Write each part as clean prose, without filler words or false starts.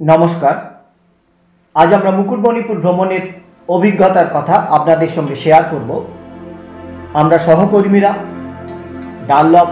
নমস্কার। আজ আমরা মুকুটমণিপুর ভ্রমণের অভিজ্ঞতার কথা আপনাদের সঙ্গে শেয়ার করব। আমরা সহকর্মীরা ডানলপ,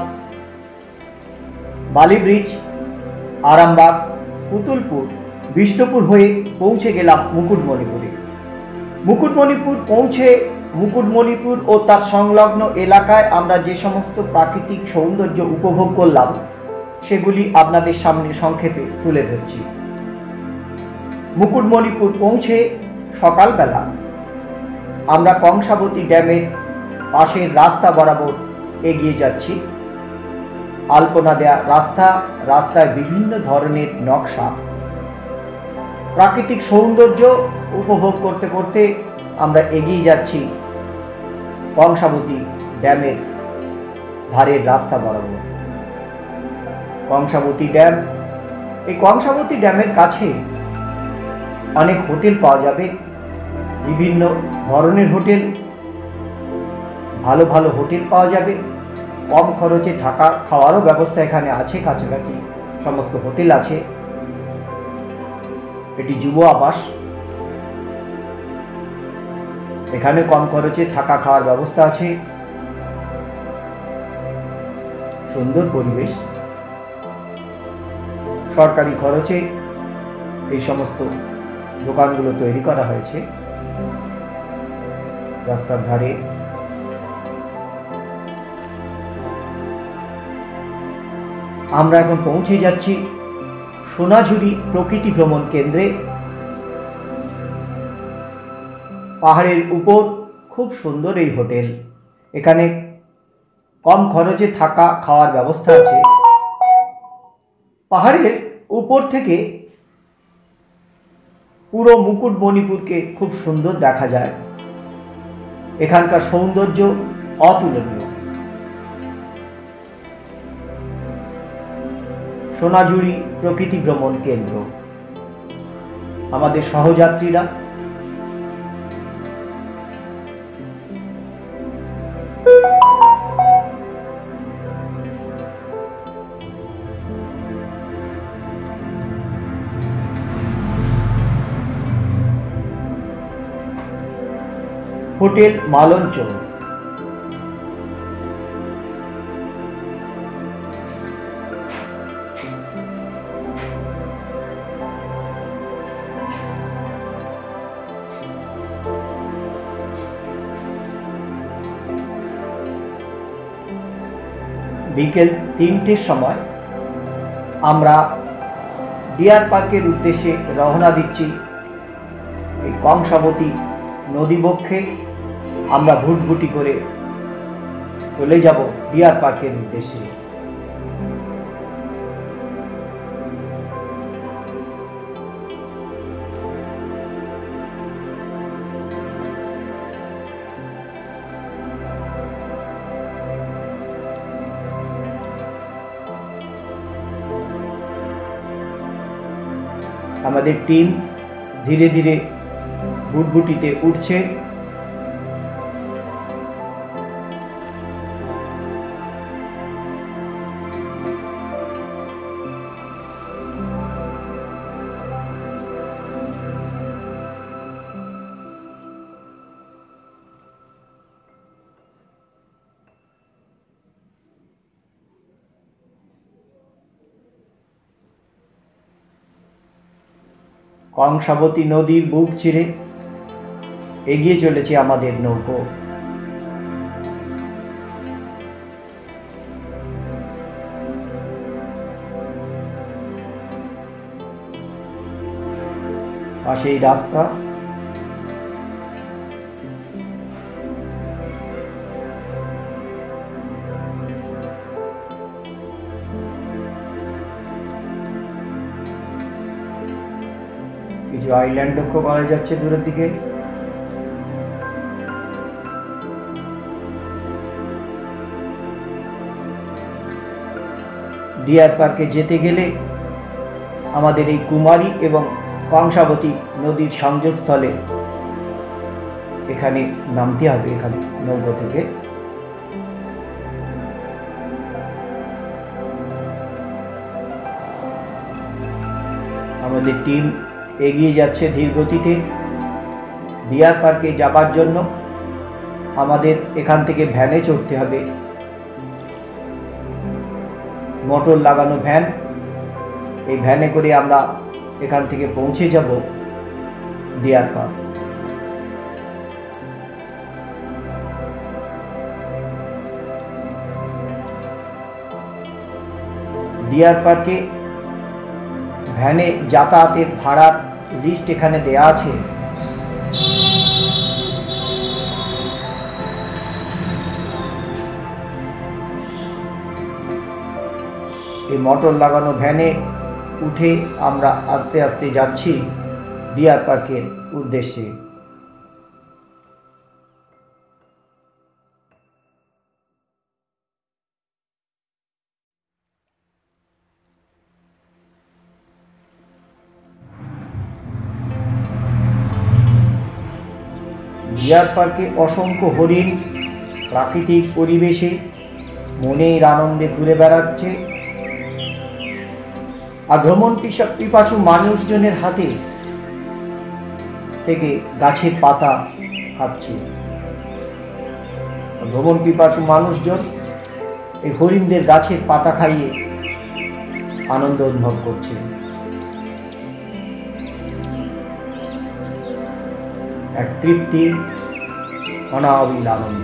বালি ব্রিজ, আরামবাগ, পুতুলপুর, বিষ্ণুপুর হয়ে পৌঁছে গেলাম মুকুটমণিপুরে। মুকুটমণিপুর পৌঁছে মুকুটমণিপুর ও তার সংলগ্ন এলাকায় আমরা যে সমস্ত প্রাকৃতিক সৌন্দর্য উপভোগ করলাম সেগুলি আপনাদের সামনে সংক্ষেপে তুলে ধরছি। মুকুটমণিপুর পৌঁছে সকালবেলা আমরা কংসাবতী ড্যামের পাশের রাস্তা বরাবর এগিয়ে যাচ্ছি। আলপনা দেয়া রাস্তায় বিভিন্ন ধরনের নকশা, প্রাকৃতিক সৌন্দর্য উপভোগ করতে করতে আমরা এগিয়ে যাচ্ছি কংসাবতী ড্যামের ধারের রাস্তা বরাবর। কংসাবতী ড্যাম, এই কংসাবতী ড্যামের কাছে অনেক হোটেল পাওয়া যাবে, বিভিন্ন ধরনের হোটেল, ভালো ভালো হোটেল পাওয়া যাবে। কম খরচে থাকা খাওয়ারও ব্যবস্থা এখানে আছে, কাছাকাছি সমস্ত হোটেল আছে। এটি যুব আবাস, এখানে কম খরচে থাকা খাওয়ার ব্যবস্থা আছে। সুন্দর পরিবেশ, সরকারি খরচে এই সমস্ত দোকানগুলো তৈরি করা হয়েছে। রাস্তার ধারে আমরা এখন পৌঁছে যাচ্ছি সোনাঝুরি প্রকৃতি ভ্রমণ কেন্দ্রে। পাহাড়ের উপর খুব সুন্দর এই হোটেল, এখানে কম খরচে থাকা খাওয়ার ব্যবস্থা আছে। পাহাড়ের উপর থেকে পুরো মুকুটমণিপুরকে খুব সুন্দর দেখা যায়। এখানকার সৌন্দর্য অতুলনীয়। সোনাঝুরি প্রকৃতি ভ্রমণ কেন্দ্র। আমাদের সহযাত্রীরা হোটেল মালঞ্চল। বিকেল 3টের সময় আমরা ডিয়ার পার্কের উদ্দেশ্যে রওনা দিচ্ছি। এই কংসাবতী নদী বক্ষে আমরা ভুটভুটি করে চলে যাব ডিয়ার পার্কের উদ্দেশ্যে। আমাদের টিম ধীরে ধীরে ভুটভুটিতে উঠছে। কংসাবতী নদীর বুক চিরে এগিয়ে চলেছে আমাদের নৌকো। পাশেই রাস্তা, কিছু আইল্যান্ড লক্ষ্য করা যাচ্ছে দূরের দিকে। ডিয়ার পার্কে যেতে গেলে আমাদের এই কুমারী এবং কংসাবতী নদীর সংযোগস্থলে এখানে নামতে হবে, এখানে নৌকো থেকে। আমাদের টিম এগিয়ে যাচ্ছে ধীর গতিতে। ডিয়ার পার্কে যাবার জন্য আমাদের এখান থেকে ভ্যানে চড়তে হবে, মোটর লাগানো ভ্যান। এই ভ্যানে করে আমরা এখান থেকে পৌঁছে যাব ডিয়ার পার্ক। ডিয়ার পার্কে ভ্যানে যাতায়াতের ভাড়ার লিস্ট এখানে দেয়া আছে। এই মোটর লাগানো ভ্যানে উঠে আমরা আস্তে আস্তে যাচ্ছি ডিয়ার পার্কের উদ্দেশ্যে। ডিয়ার পার্কে অসংখ্য হরিণ প্রাকৃতিক পরিবেশে মনের আনন্দে ঘুরে বেড়াচ্ছে, আর ভ্রমণ পিপাসু মানুষজনের হাতে থেকে গাছের পাতা খাচ্ছে। ভ্রমণ পিপাসু মানুষজন এই হরিণদের গাছের পাতা খাইয়ে আনন্দ অনুভব করছে। এক তৃপ্তি, অনাবিল আনন্দ।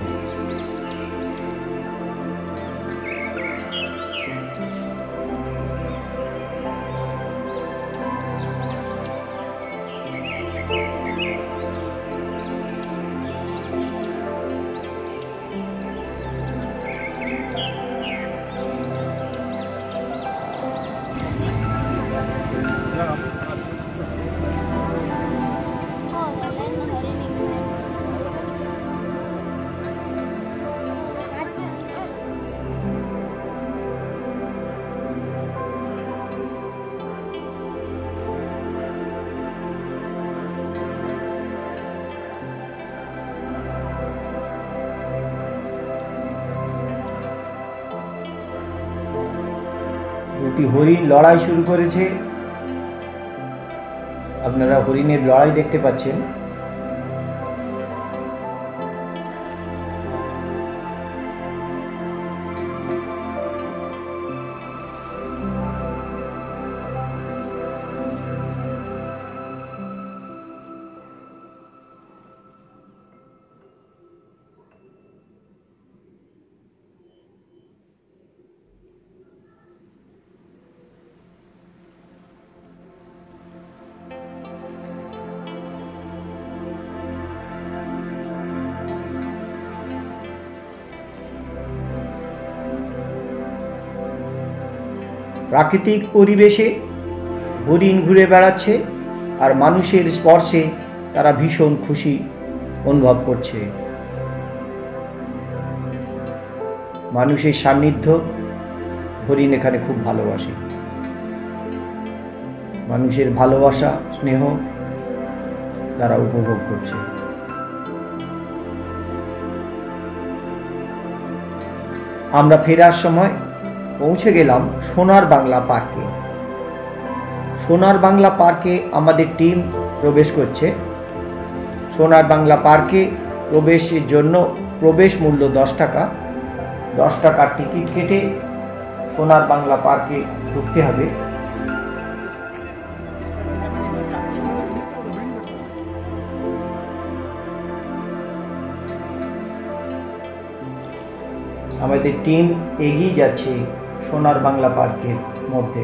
দুটি হরিণ লড়াই শুরু করেছে। আপনারা হরিণের লড়াই দেখতে পাচ্ছেন। প্রাকৃতিক পরিবেশে হরিণ ঘুরে বেড়াচ্ছে, আর মানুষের স্পর্শে তারা ভীষণ খুশি অনুভব করছে। মানুষের সান্নিধ্য হরিণ এখানে খুব ভালোবাসে। মানুষের ভালোবাসা, স্নেহ তারা উপভোগ করছে। আমরা ফেরার সময় পৌঁছে গেলাম সোনার বাংলা পার্কে। সোনার বাংলা পার্কে আমাদের টিম প্রবেশ করছে। সোনার বাংলা পার্কে প্রবেশের জন্য প্রবেশ মূল্য 10 টাকা। 10 টাকার টিকিট কেটে সোনার বাংলা পার্কে ঢুকতে হবে। আমাদের টিম এগিয়ে যাচ্ছে সোনার বাংলা পার্কের মধ্যে।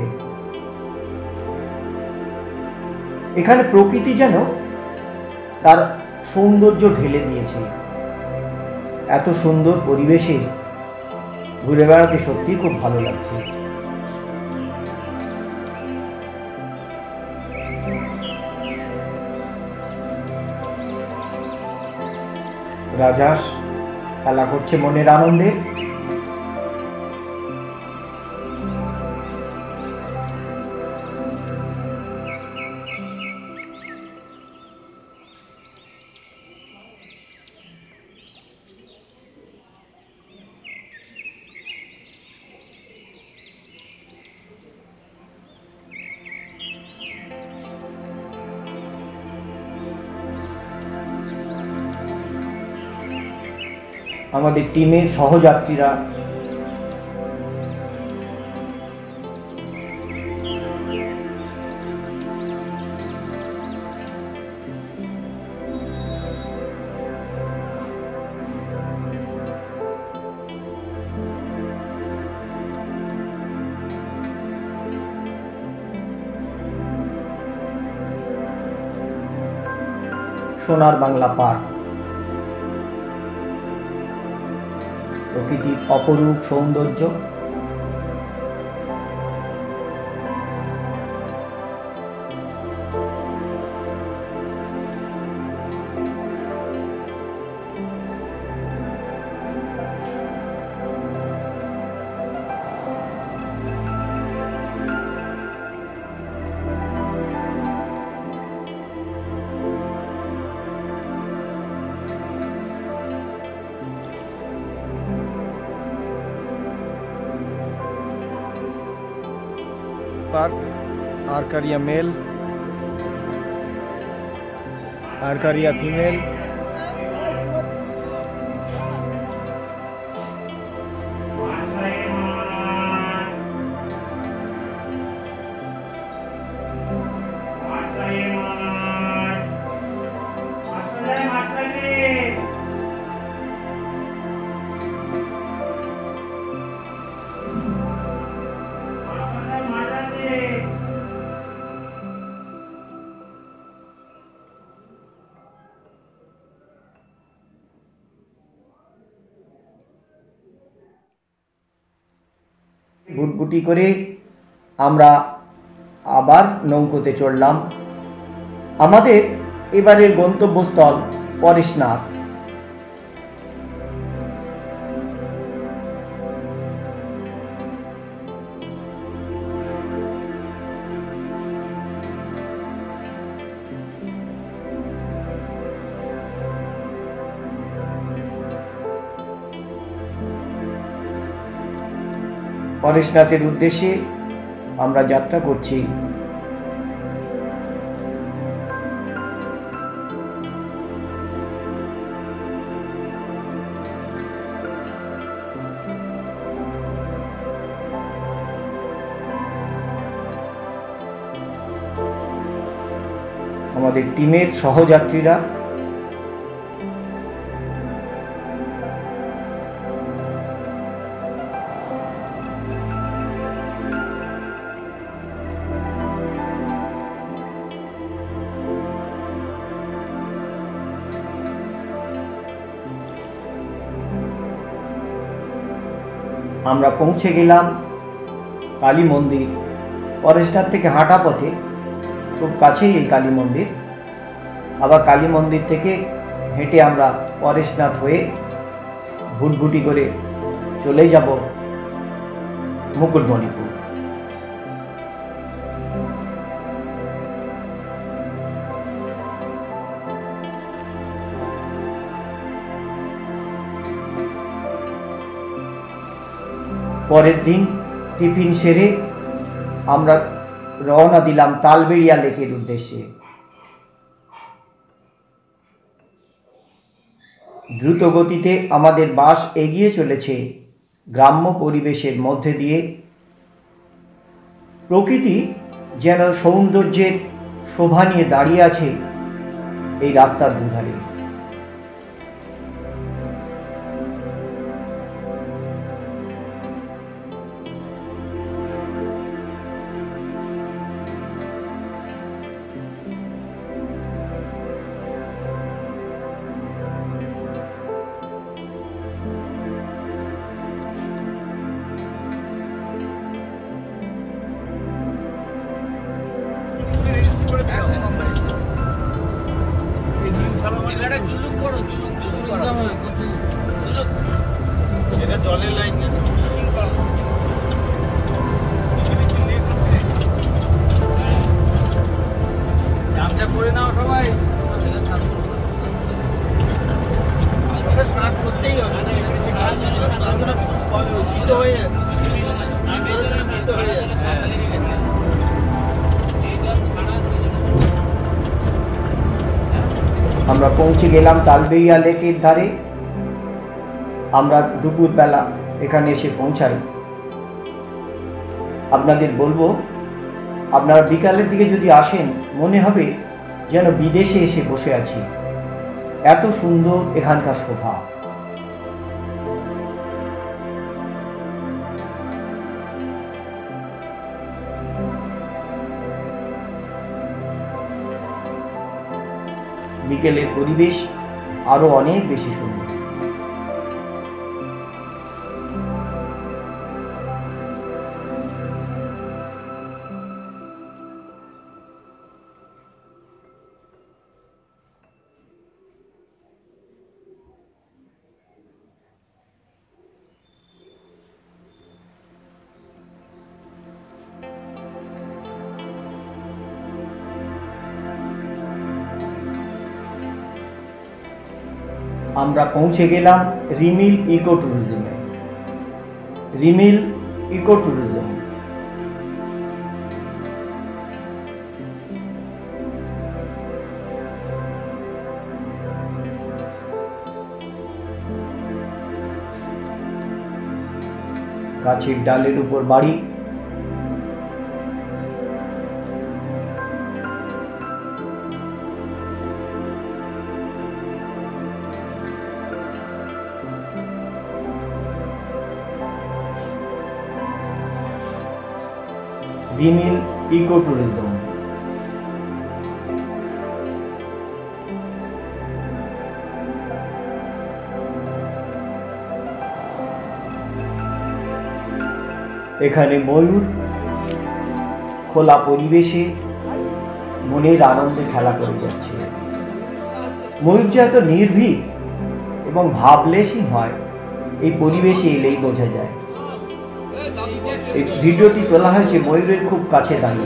এখানে প্রকৃতি যেন তার সৌন্দর্য ঢেলে দিয়েছে। এত সুন্দর পরিবেশে ঘুরে বেড়াতে সত্যিই খুব ভালো লাগছে। রাজহাঁস খেলা করছে মনের আনন্দে। আমাদের টিমের সহযাত্রীরা সোনার বাংলা পার্ক, প্রকৃতির অপরূপ সৌন্দর্য, park, araucaria male, araucaria female, ভুটভুটি করে আমরা আবার নৌকোতে চড়লাম। আমাদের এবারের গন্তব্যস্থল পরেশনাথ। পরেশনাথের উদ্দেশ্যে আমরা যাত্রা করছি। আমাদের টিমের সহযাত্রীরা আমরা পৌঁছে গেলাম কালী মন্দির। পরেশনাথ থেকে হাঁটা পথে খুব কাছেই এই কালী মন্দির। আবার কালী মন্দির থেকে হেঁটে আমরা পরেশনাথ হয়ে ভুটভুটি করে চলে যাব মুকুটমণিপুর। পরের দিন টিফিন সেরে আমরা রওনা দিলাম তালবেড়িয়া লেকের উদ্দেশ্যে। দ্রুত গতিতে আমাদের বাস এগিয়ে চলেছে গ্রাম্য পরিবেশের মধ্যে দিয়ে। প্রকৃতি যেন সৌন্দর্যের শোভা নিয়ে দাঁড়িয়ে আছে এই রাস্তার দুধারে। জলের লাইন করে নাও সবাই, স্নান করতেই হবে, হয়ে যাচ্ছে। আমরা পৌঁছে গেলাম তালবেড়িয়া লেকের ধারে। আমরা দুপুরবেলা এখানে এসে পৌঁছাই। আপনাদের বলবো, আপনারা বিকালের দিকে যদি আসেন মনে হবে যেন বিদেশে এসে বসে আছি, এত সুন্দর এখানকার শোভা। বিকেলের পরিবেশ আরো অনেক বেশি সুন্দর। আমরা পৌঁছে গেলাম রিমিল ইকো ট্যুরিজমে। রিমিল ইকো ট্যুরিজম গাছের ডালের উপর বাড়ি, রিমিল ইকো ট্যুরিজম। এখানে ময়ূর খোলা পরিবেশে মনের আনন্দে খেলা করে যাচ্ছে। ময়ূর যে এত নির্ভীক এবং ভাবলেশহীন হয়, এই পরিবেশে এলেই বোঝা যায়। এই ভিডিওটি তোলা হয়েছে ময়ূরের খুব কাছে দাঁড়িয়ে।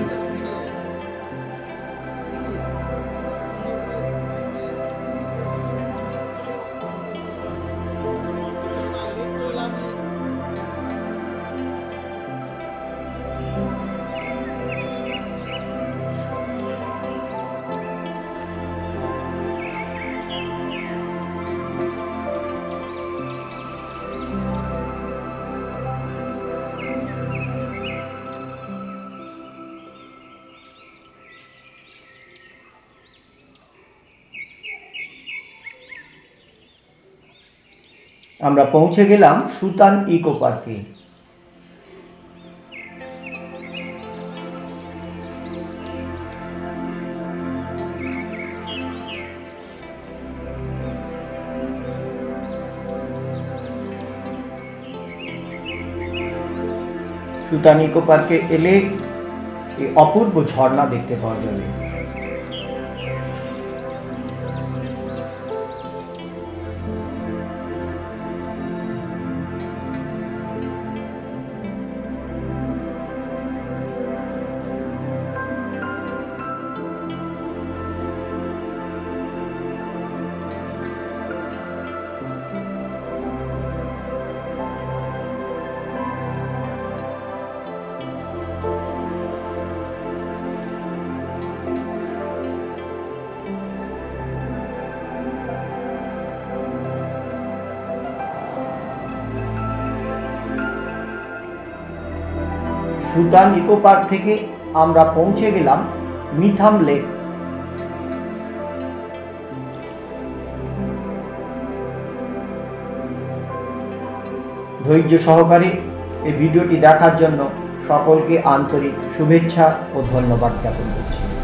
আমরা পৌঁছে গেলাম সুতান ইকো পার্কে। সুতান ইকো পার্কে এলে এই অপূর্ব ঝর্ণা দেখতে পাওয়া যাবে। সুতান ইকো পার্ক থেকে আমরা পৌঁছে গেলাম মিথাম লেক। ধৈর্য সহকারে এই ভিডিওটি দেখার জন্য সকলকে আন্তরিক শুভেচ্ছা ও ধন্যবাদ জ্ঞাপন করছি।